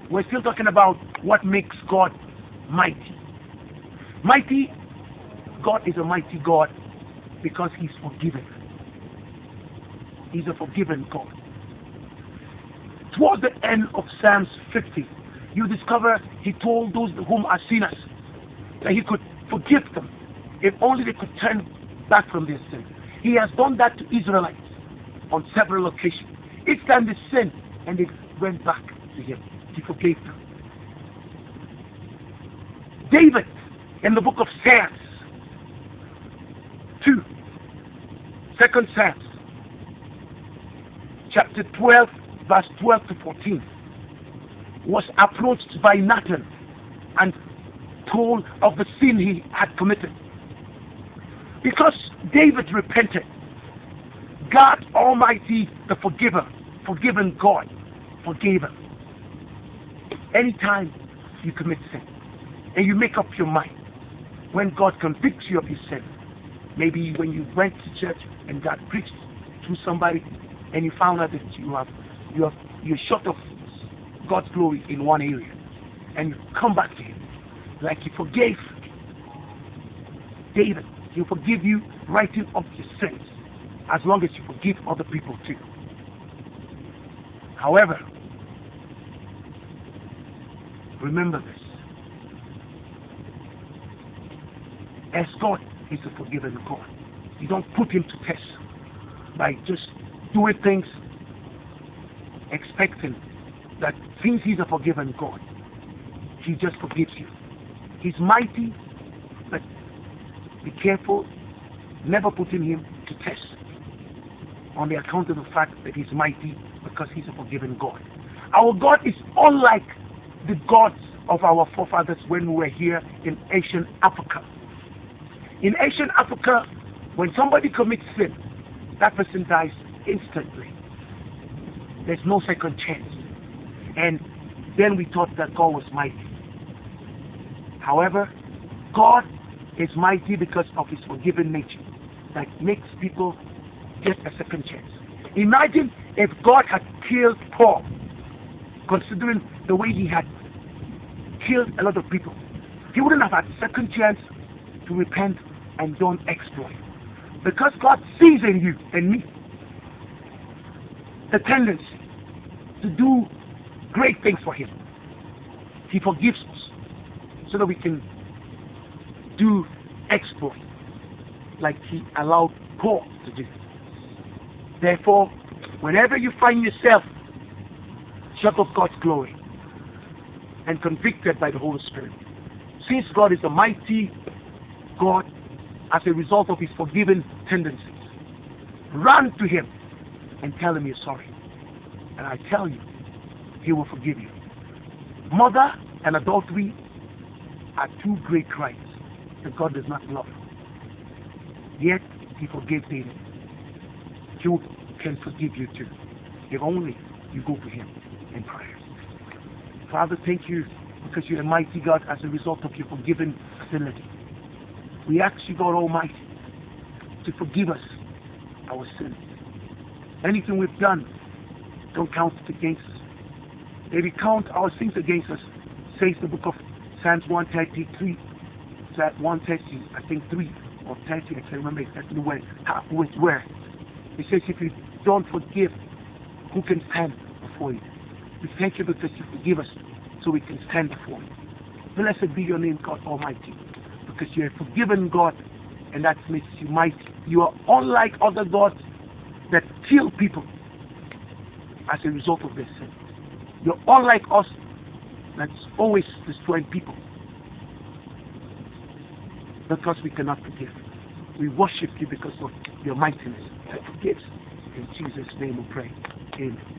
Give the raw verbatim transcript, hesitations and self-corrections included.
We're still talking about what makes God mighty. Mighty, God is a mighty God because He's forgiven. He's a forgiven God. Towards the end of Psalms fifty, you discover He told those whom are sinners that He could forgive them if only they could turn back from their sin. He has done that to Israelites on several occasions. Each time they sinned and they went back to Him, He forgave them. David, in the book of Psalms, two, second Psalms, chapter twelve, verse twelve to fourteen, was approached by Nathan and told of the sin he had committed. Because David repented, God Almighty, the forgiver, forgiven God, forgave him. Anytime you commit sin and you make up your mind, when God convicts you of your sin, maybe when you went to church and God preached to somebody and you found out that you have you have you're short of God's glory in one area, and you come back to Him like He forgave David. He'll forgive you, writing up your sins, as long as you forgive other people too. However, remember this: as God is a forgiving God, you don't put Him to test by just doing things expecting that since He's a forgiving God, He just forgives you. He's mighty, but be careful, never putting Him to test on the account of the fact that He's mighty, because He's a forgiving God. Our God is unlike the gods of our forefathers when we were here in ancient Africa. In ancient Africa, when somebody commits sin, that person dies instantly. There's no second chance. And then we thought that God was mighty. However, God is mighty because of His forgiving nature that makes people get a second chance. Imagine if God had killed Paul, considering the way he had killed a lot of people. He wouldn't have had a second chance to repent and don't exploit. Because God sees in you and me the tendency to do great things for Him. He forgives us so that we can do exploit like He allowed Paul to do. Therefore, whenever you find yourself short of God's glory and convicted by the Holy Spirit, since God is a mighty God as a result of His forgiving tendencies, run to Him and tell Him you're sorry. And I tell you, He will forgive you. Murder and adultery are two great crimes that God does not love. Yet He forgave David. He can forgive you too, if only you go to Him in prayer. Father, thank you because you're a mighty God as a result of your forgiving ability. We ask you, God Almighty, to forgive us our sins. Anything we've done, don't count it against us. If we count our sins against us, says the book of Psalms one thirty-three, one thirty, I think three or thirty, I can't remember exactly where, how, which, where. It says, if you don't forgive, who can stand before you? We thank you because you forgive us so we can stand before you. Blessed be your name, God Almighty, because you're a forgiven God, and that makes you mighty. You are unlike other gods that kill people as a result of their sin. You're unlike us that's always destroying people because we cannot forgive. We worship you because of your mightiness that forgives. In Jesus' name we pray. Amen.